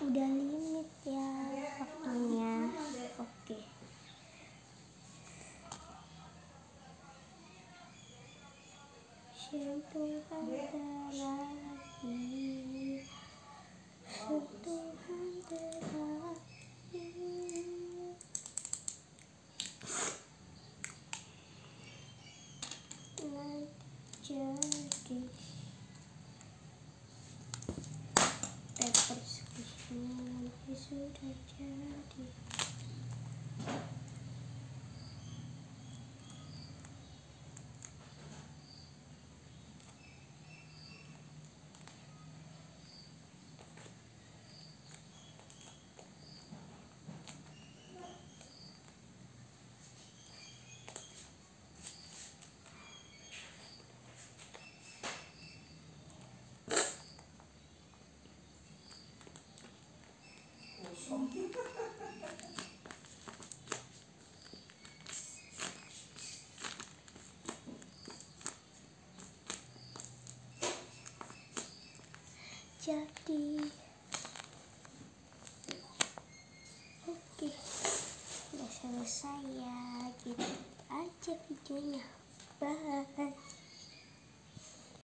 Udah limit ya waktunya. Oke. Sentuhan terakhir, sentuhan terakhir. Nanti jadi paper nanti sudah jadi. Jadi oke, udah selesai ya, gitu aja videonya. Bye.